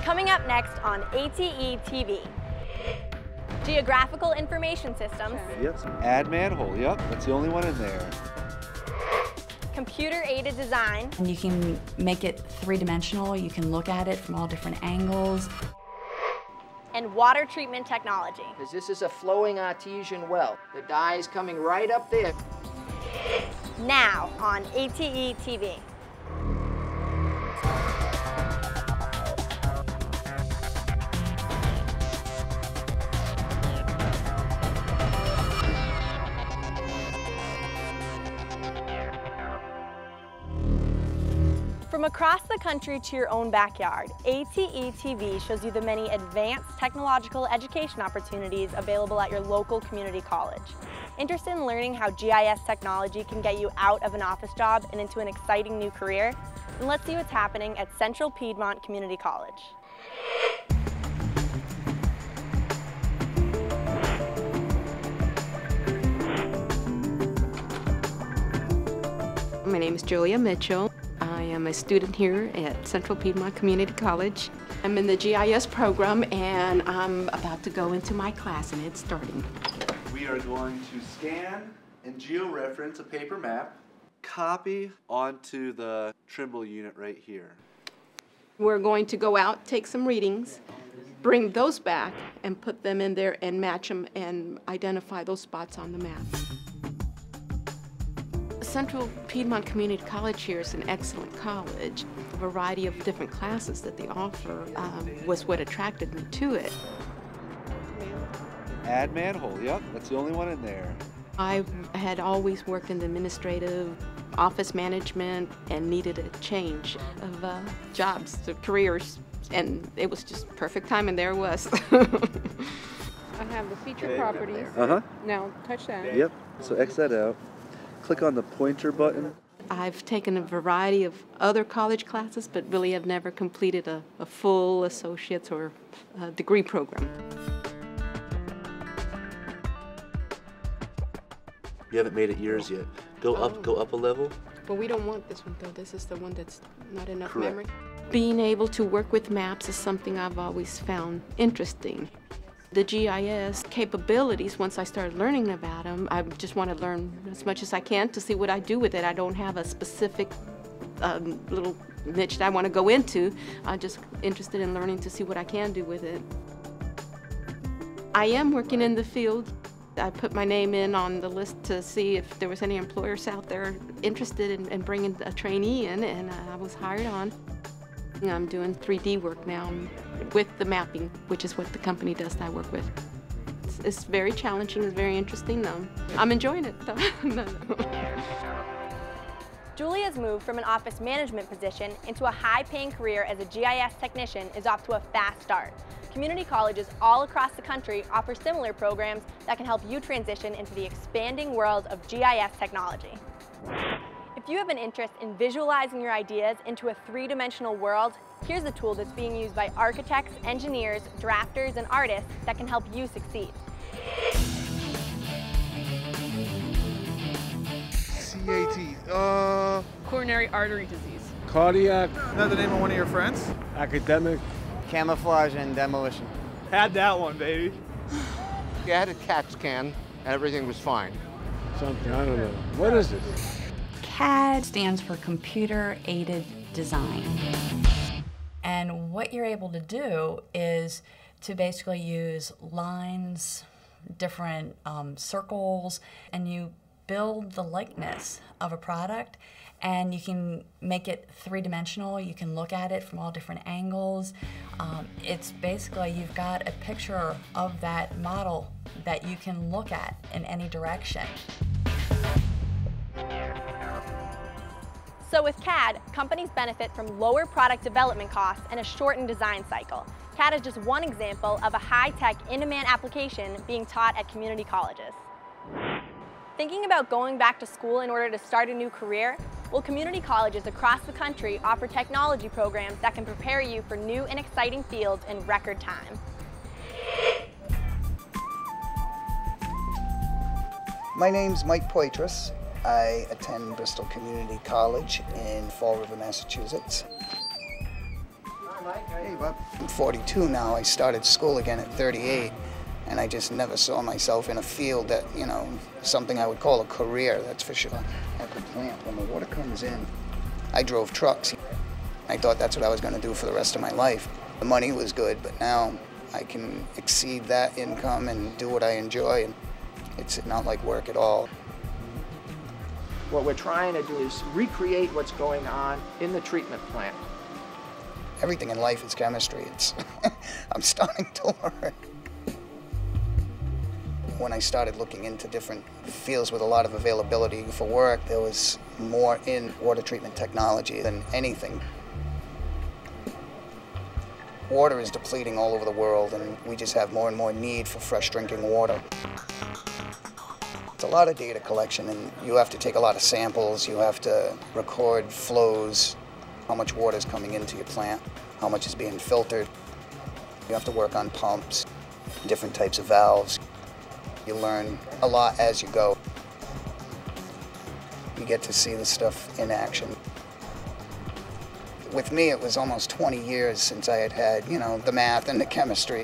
Coming up next on ATETV. Geographical information systems. Yep, add manhole, yep, that's the only one in there. Computer-aided design. And you can make it three-dimensional, you can look at it from all different angles. And water treatment technology. Because this is a flowing artesian well. The dye is coming right up there. Now on ATETV. From across the country to your own backyard, ATETV shows you the many advanced technological education opportunities available at your local community college. Interested in learning how GIS technology can get you out of an office job and into an exciting new career? Then let's see what's happening at Central Piedmont Community College. My name is Julia Mitchell. I am a student here at Central Piedmont Community College. I'm in the GIS program and I'm about to go into my class and it's starting. We are going to scan and georeference a paper map, copy onto the Trimble unit right here. We're going to go out, take some readings, bring those back and put them in there and match them and identify those spots on the map. Central Piedmont Community College here is an excellent college. A variety of different classes that they offer was what attracted me to it. Add manhole, yep, that's the only one in there. I had always worked in the administrative office management and needed a change of jobs, of careers, and it was just perfect time, and there it was. I have the featured properties. Now touch that. Yep, so X that out. Click on the pointer button. I've taken a variety of other college classes, but really have never completed a full associate's or degree program. You haven't made it yours yet. Go up a level. But we don't want this one though. This is the one that's not enough Correct. memory. Being able to work with maps is something I've always found interesting. The GIS capabilities, once I started learning about them, I just want to learn as much as I can to see what I do with it. I don't have a specific little niche that I want to go into. I'm just interested in learning to see what I can do with it. I am working in the field. I put my name in on the list to see if there was any employers out there interested in bringing a trainee in, and I was hired on. I'm doing 3D work now with the mapping, which is what the company does that I work with. It's very challenging, it's very interesting though. I'm enjoying it though. Julia's move from an office management position into a high-paying career as a GIS technician is off to a fast start. Community colleges all across the country offer similar programs that can help you transition into the expanding world of GIS technology. If you have an interest in visualizing your ideas into a three-dimensional world, here's a tool that's being used by architects, engineers, drafters, and artists that can help you succeed. CAT, Coronary artery disease. cardiac, Is that the name of one of your friends? academic. Camouflage and demolition. Had that one, baby. Yeah, I had a CAT scan, and everything was fine. Something, I don't know. What is this? CAD stands for Computer-Aided Design. And what you're able to do is to basically use lines, different circles, and you build the likeness of a product, and you can make it three-dimensional. You can look at it from all different angles. It's basically, you've got a picture of that model that you can look at in any direction. So with CAD, companies benefit from lower product development costs and a shortened design cycle. CAD is just one example of a high-tech, in-demand application being taught at community colleges. Thinking about going back to school in order to start a new career? Well, community colleges across the country offer technology programs that can prepare you for new and exciting fields in record time. My name's Mike Poitras. I attend Bristol Community College in Fall River, Massachusetts. Mike. Hey, Bob. I'm 42 now. I started school again at 38, and I just never saw myself in a field that, you know, something I would call a career, that's for sure. At the plant, when the water comes in, I drove trucks. I thought that's what I was going to do for the rest of my life. The money was good, but now I can exceed that income and do what I enjoy, and it's not like work at all. What we're trying to do is recreate what's going on in the treatment plant. Everything in life is chemistry. It's I'm starting to learn. When I started looking into different fields with a lot of availability for work, there was more in water treatment technology than anything. Water is depleting all over the world, and we just have more and more need for fresh drinking water. It's a lot of data collection, and you have to take a lot of samples. You have to record flows, how much water is coming into your plant, how much is being filtered. You have to work on pumps, different types of valves. You learn a lot as you go. You get to see the stuff in action. With me, it was almost 20 years since I had, you know, the math and the chemistry.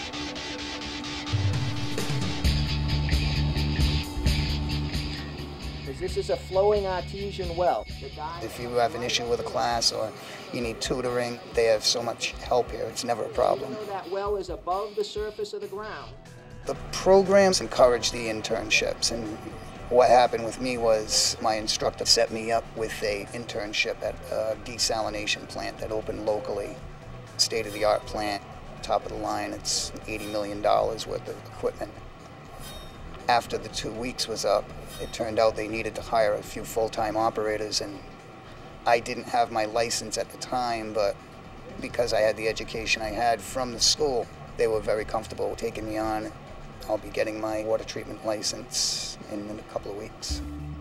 This is a flowing artesian well. If you have an issue with a class or you need tutoring, they have so much help here. It's never a problem. Even though that well is above the surface of the ground. The programs encourage the internships, and what happened with me was my instructor set me up with an internship at a desalination plant that opened locally. State-of-the-art plant, top of the line. It's $80 million worth of equipment. After the 2 weeks was up, it turned out they needed to hire a few full-time operators, and I didn't have my license at the time, but because I had the education I had from the school, they were very comfortable taking me on. I'll be getting my water treatment license in a couple of weeks.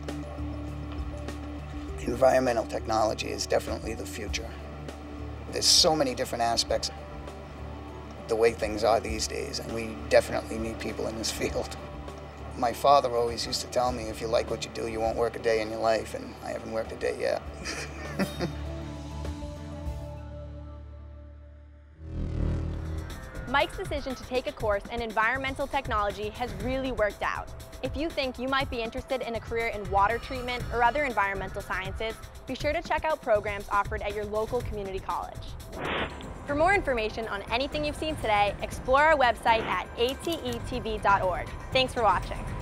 Environmental technology is definitely the future. There's so many different aspects the way things are these days, and we definitely need people in this field. My father always used to tell me, if you like what you do, you won't work a day in your life, and I haven't worked a day yet. Mike's decision to take a course in environmental technology has really worked out. If you think you might be interested in a career in water treatment or other environmental sciences, be sure to check out programs offered at your local community college. For more information on anything you've seen today, explore our website at atetv.org. Thanks for watching.